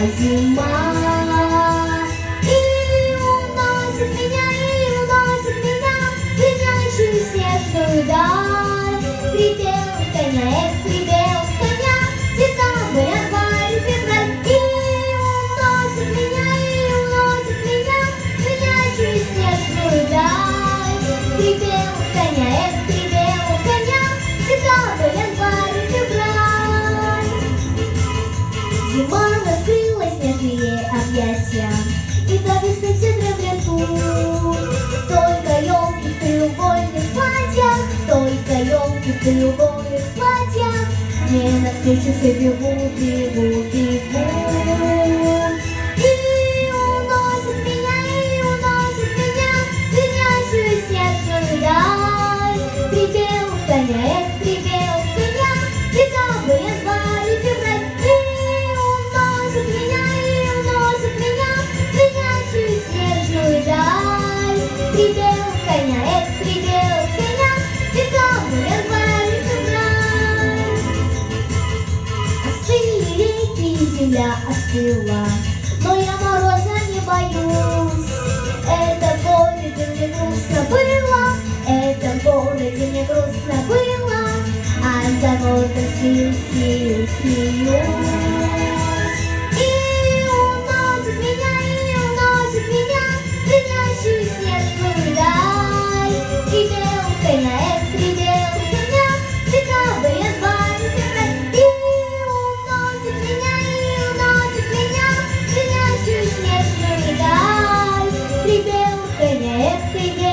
зима. И уносит меня в звенящую снежную даль. Припев коня, припев коня, сентябрь, январь, февраль. И уносит меня в звенящую снежную даль. Припев коня, сентябрь, январь, февраль. Зима раскрыла снежные объятия, и до весны все дремлет тут. Только елки в треугольных платьях, только елки в треугольных платьях, мне навстречу все бегут, бегут, бегут. И уносит меня в звенящую снежную даль. Припев коня, декабрь, январь, февраль. И уносит меня в звенящую снежную даль. Припев коня, декабрь, январь, февраль. Остыли реки, и земля остыла, но я мороза не боюсь. Это в городе мне грустно было, это в городе мне грустно было, а за городом смеюсь. И уносит меня в звенящую снежную даль. Припев коня, декабрь, январь, февраль. И уносит меня в звенящую снежную даль. Припев коня,